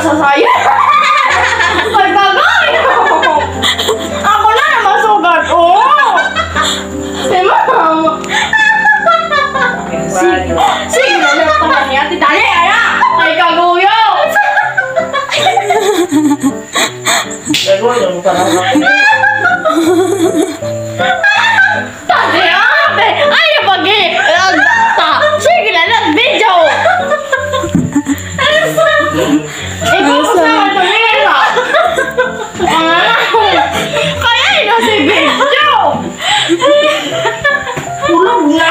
sa saya. Ay, bagay. Ako na naman sugat. Oh. Si mama. Sige na lang pala niya. Titali, aya. Ay, kaguyo. Kaguyo, parang Tati, ate. Ay, pagi. Sige na lang, video. Ikaw sa pamilya. Kaya ina si video. Ulog na.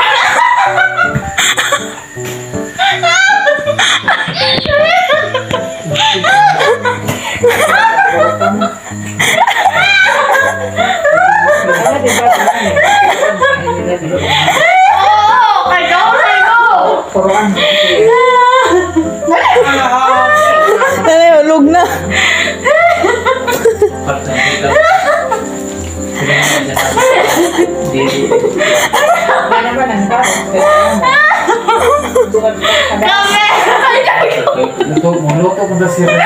Oo, kayo. Dali, hulog na. Muluto ko na siya.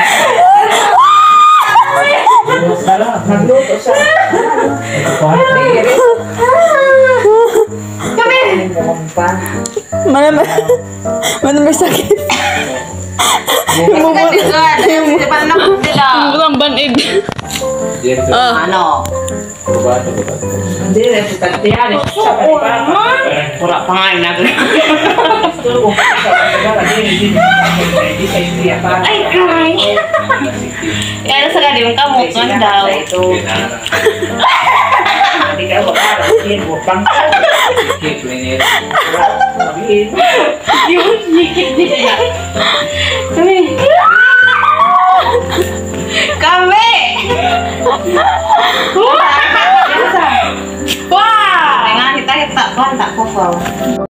Nagluto siya. Mana may sakit. Ang banig. Ano? Hindi rin, tagtiyan. Pura pa nga na. Ay, kay. Kaya sa galing kamot man daw. Hindi ka bukang. Yung hikit-hikit na. Kami! Wah! Wah! Nga, kita-kita. Wah, tak po.